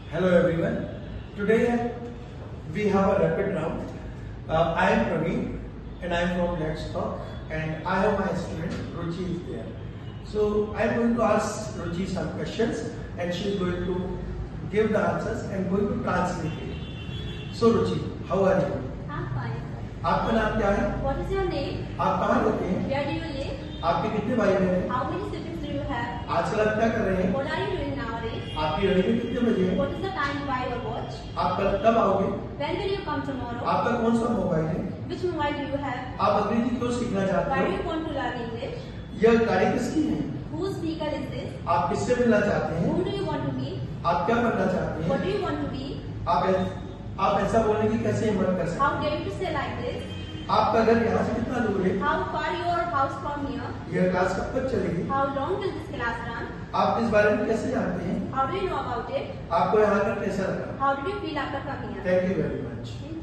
Hello everyone. Today we have a rapid round. I am Praveen and I am from Let's Talk, and I have my student Ruchi is there. So I am going to ask Ruchi some questions and she is going to give the answers and going to translate it. So Ruchi, how are you? I'm fine. आपका नाम क्या है? What is your name? आप कहाँ रहते हैं? Where do you live? आपके कितने भाई बहन हैं? How many siblings do you have? आजकल आप क्या कर रहे हैं? What are you doing nowadays? आपकी रनिंग कितने बजे है? What is the time by your watch? आप कल कब आओगे? When will you come tomorrow? आपका कौन सा मोबाइल है? Which mobile do you have? आप अंग्रेजी क्यों सीखना चाहते Why do हो? you want to learn English? यह गाड़ी किसकी है? Whose vehicle is this? आप किससे मिलना चाहते हैं? Whom do you want to meet? आप क्या बनना चाहते What हैं? do you want to be? आप ऐसा बोलने की कैसे हिम्मत कर सकते How हैं? dare you to say like this? आपका घर यहाँ से कितना दूर है? How far your house from here? यह क्लास कब तक चलेगी? How long will this class run? आप इस बारे में कैसे जानते हैं? How do you know about it? आपको यहाँ का कैसा लगा? How did you feel after coming here? Thank you very much. Thank you.